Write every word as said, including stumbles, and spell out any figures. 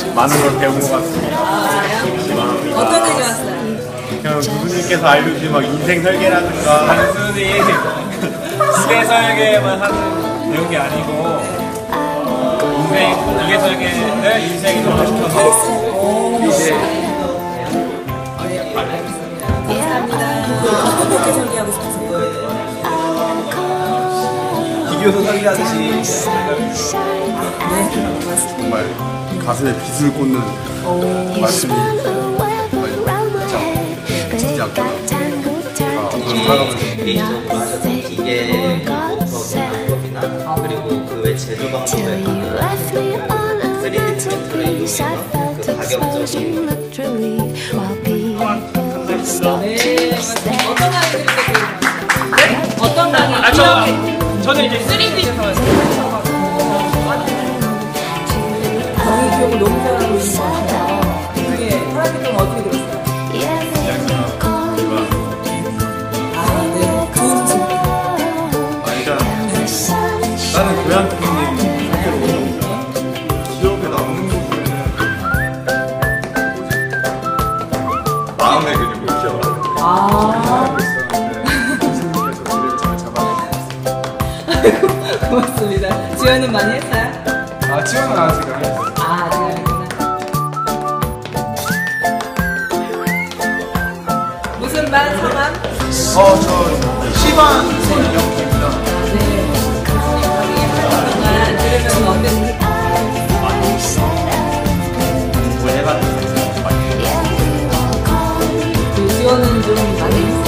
많은 걸 배운 것 같습니다. 아, 어떤 게 좋았어요? 그냥 교수님께서 알려주신 막 인생 설계라든가 단순히 시대 설계만 하는 배운 게 아니고 인생, 기계 설계를 인생이 넘어시켜서 이제 감사합니다. 어떻게 설계하고 싶으세요? 기교서 설계하듯이 정말 가슴에 빗을 꽂는 말씀이 참 지지 않구나. 아, 그런 살아가면서 개인적으로 기계 공법이나 그리고 그 외 제조 방법에 따른 쓰리디 프린터를 이용해서 그 가격적인 네, 어떤 강의 들으세요? 어떤 강의? 아, 저, 저는 이제 쓰리디에서 강의 기억을 너무 잘하고 있는 것 같아요. 이게 파라디그는 어떻게 들었어요? 아, 네. 좋은 집. 아, 일단 나는 교양 PD님 학교로 오니까 기억에 남는 부분은 마음의 근육을 키워라. 아, 선생님께서 뒤를 잘 잡아주셨어요. 고맙습니다. 지원은 많이 했어요? 아, 지원은 아직 안 했어요. 아, 네. 무슨 반, 성함? 어, 저 시반 선영입니다. 네. 교수님 강의 하는 동안 들으면 어땠는지? 공부를 해봤는데 많이 그 지원은 좀 많이 했어요?